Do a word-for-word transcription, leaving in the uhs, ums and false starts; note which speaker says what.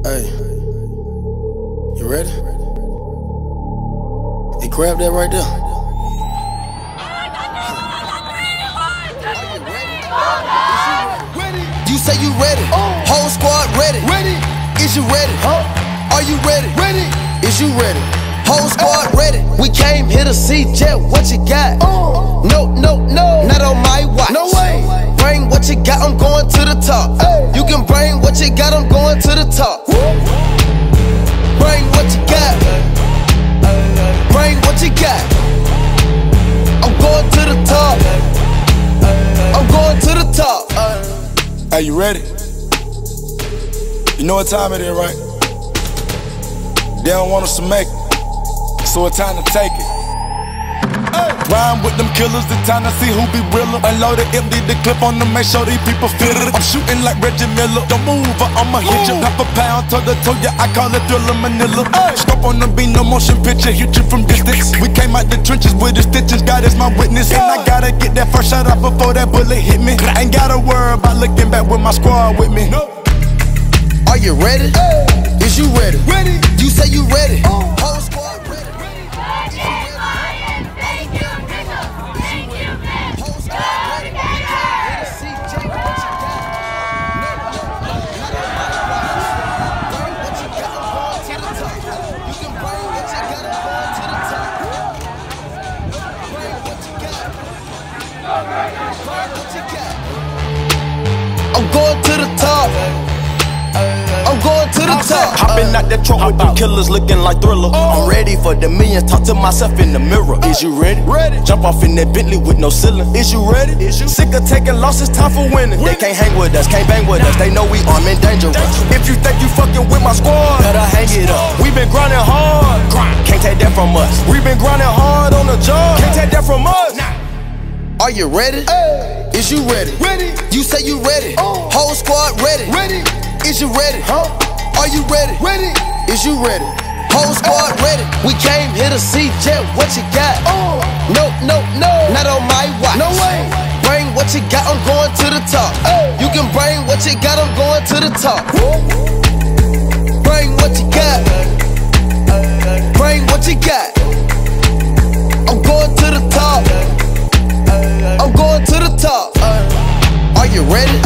Speaker 1: Hey, you ready? Hey, grab that right there. You say you ready? Whole squad ready? Ready? Is you ready? Huh? Are you ready? Ready? Is you ready? Whole squad ready? We came here to see Jet. What you got? No, no, no, not on my watch. No way. Bring what you got. I'm going to the top. You can bring what you got. I'm going to the top. Bring what you got. Bring what you got. I'm going to the top. I'm going to the top.
Speaker 2: Are you ready? You know what time it is, right? They don't want us to make it, so it's time to take it. Rhyme with them killers, it's time to see who be realer. Unload it, empty the clip on them, make sure these people feel it. I'm shooting like Reggie Miller. Don't move or I'ma hit you. Half a pound, toe to toe, yeah, I call it Thriller Manila. Scope on the beat, no motion picture, hit you from distance. We came out the trenches with the stitches, God is my witness. And I gotta get that first shot off before that bullet hit me. Ain't gotta worry about looking back with my squad with me.
Speaker 1: Are you ready? Is you ready? Ready? You say you ready? Whole squad ready? I'm going to the top. I'm going to the top.
Speaker 3: Hopping out that truck with the killers looking like Thriller. I'm ready for the millions, talk to myself in the mirror. Is you ready? Ready. Jump off in that Bentley with no ceiling. Is you ready? Is you sick of taking losses? Time for winning. They can't hang with us, can't bang with us. They know we armed and dangerous. If you think you fucking with my squad, better hang it up. We been grinding hard, can't take that from us. We been grinding hard on the job, can't take that from us.
Speaker 1: Are you ready? Is you ready? Ready. You say you ready? Whole squad ready? Ready. Is you ready? Huh? Are you ready? Ready. Is you ready? Whole squad ready? We came here to see Jet. What you got? No, no, no, not on my watch. No way. Bring what you got. I'm going to the top. You can bring what you got. I'm going to the top. Bring what you got. Bring what you got. I'm going to the top. I'm going to the top. Are you ready?